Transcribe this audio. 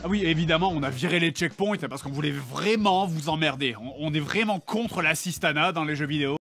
Ah oui, évidemment, on a viré les checkpoints parce qu'on voulait vraiment vous emmerder. On est vraiment contre l'assistanat dans les jeux vidéo.